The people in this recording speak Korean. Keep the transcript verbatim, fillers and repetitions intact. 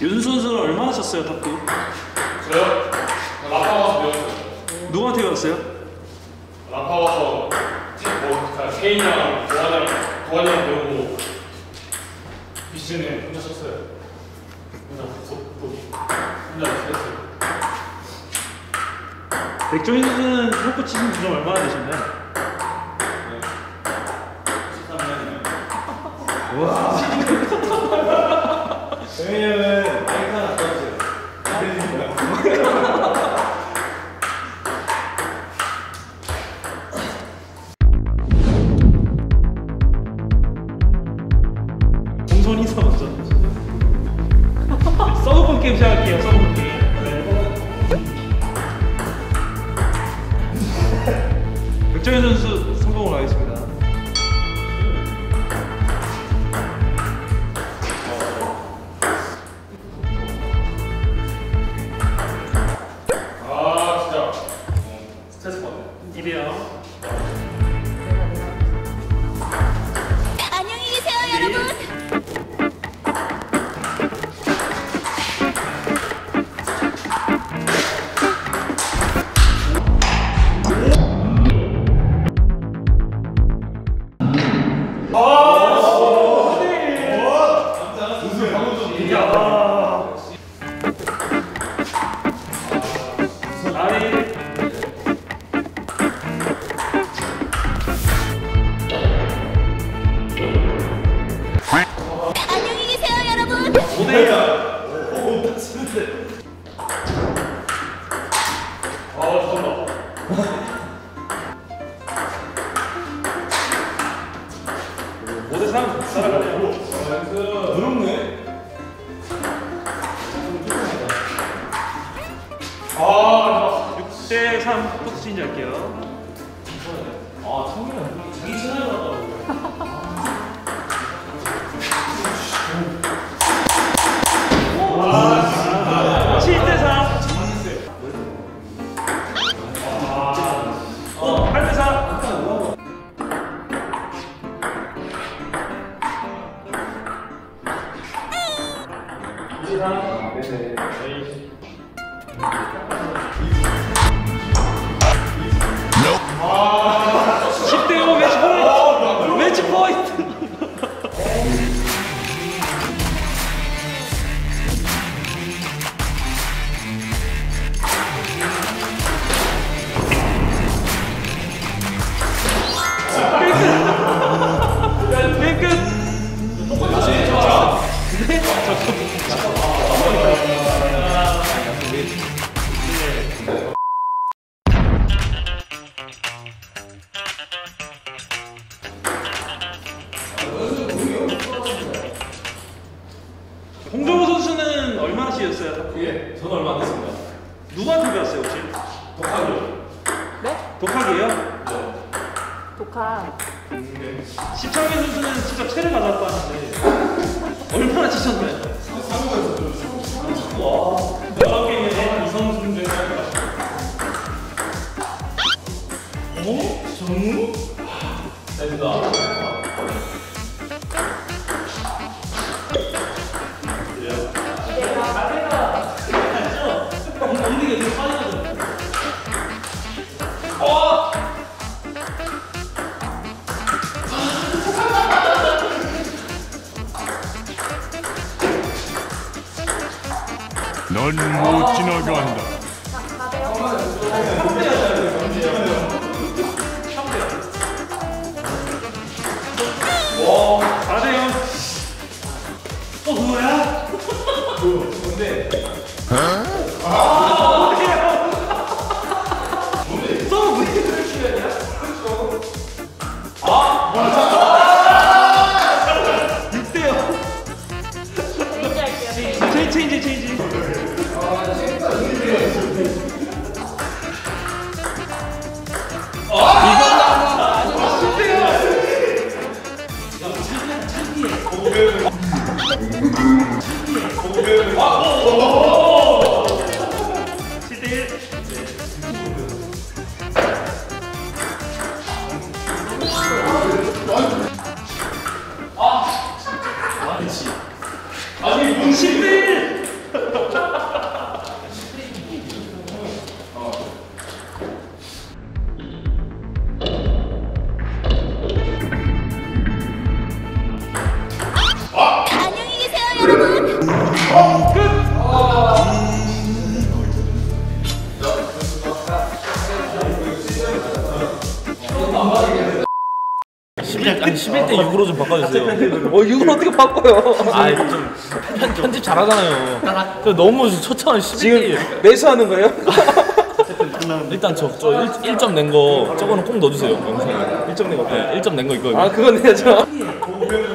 윤수 선수는 얼마나 쳤어요, 탁구? 저요? 라파 와서 배웠어요. 누구한테 배웠어요? 라파 와서 뭐 케인이랑 도환이랑 도환이랑 배우고 비시는 혼자 쳤어요. 혼자 곧 혼자 했어요. 백종인 선수는 탁구 치신 지 얼마나 되셨나요? 네. 십삼 년이요. 와. 정현이 형은 마이크 하나 떠주세요. 공손 인사 먼저. 서브폰 게임 시작할게요. 서브폰 게임. 네. 백정현 선수 성공을 하겠습니다. 아 진짜 스트레스 받네. 이래요. 안녕히 계세요, 여러분. 안녕히 계세요, 여러분. 아 잠깐만. 오 대 삼 따라가네요. 부럽네. 아 육 대 삼 토스 체인지 할게요. 아, 창민아, 자기 채널 같다고. 칠 대 삼. 어, 팔 대 삼. 십 대 오 매치 포인트. 매치 포인트. 게임 끝. 네? 홍정호 선수는 얼마나 치셨어요? 예, 저는 얼마 안 됐습니다. 누구한테 배웠어요 혹시? 독학이요. 네? 독학이에요? 네. 독학. 시창민 선수는 직접 채를 가져왔다 하는데 얼마나 치셨나요? 사고가 있었죠. 와, 여러 게임에 이성 문제. 어? 정우? 됐다. 언니가 되게 빠지거든. 넌 못 지나간다. 사 대 영. 또 그거야? 뭔데? 육 대 영. 체인지 체인지 체인지. 칠 대 일. 아니, 뭔 십 대 일. 십일, 아니 십일 대 육으로 좀 바꿔주세요. 어 육을 어떻게 바꿔요? 아이 좀 편, 편집 잘하잖아요. 저 너무 초창을 십일 대 지금 매수하는 거예요? 일단 저저 일 점 낸 거 저거는 꼭 넣어주세요 영상에. 일 점 낸 거. 네, 일 점 낸 거 이거. 아 그건 해야죠. 보병